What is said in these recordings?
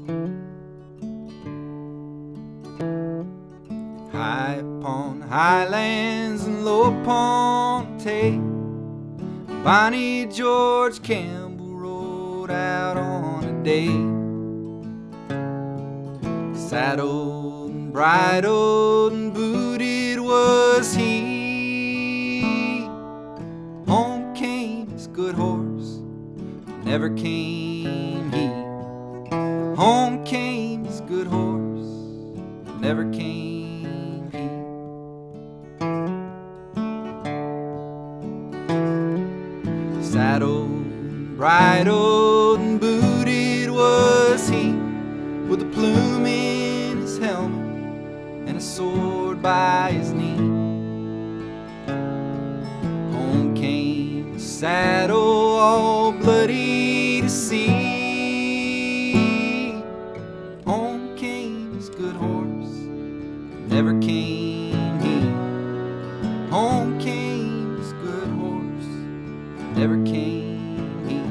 High upon highlands and low upon Tay, Bonnie George Campbell rode out on a day. Saddled and bridled and booted was he. Home came his good horse, never came he. Home came his good horse, never came he. Saddled, bridled, and booted was he, with a plume in his helmet and a sword by his knee. Home came the saddle, all bloody to see. Home came his good horse, never came he. Home came his good horse, never came he.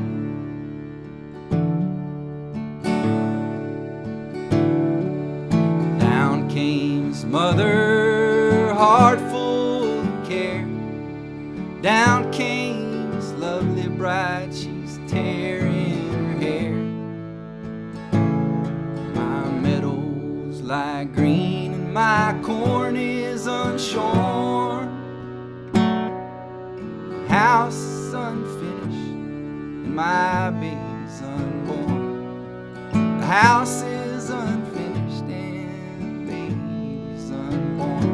Down came his mother, heart full of care. Down came his lovely bride, she's tearing her hair. My meadows lie green and my corn is unshorn. My house is unfinished and my baby's unborn. The house is unfinished and the baby's unborn.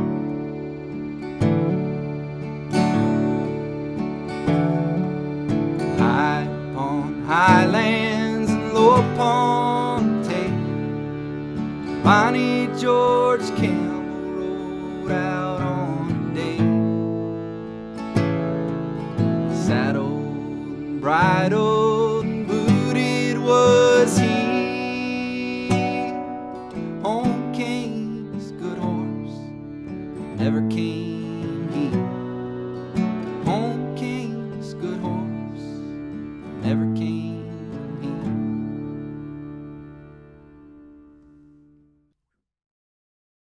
High upon highlands and low upon Tay, Bonnie George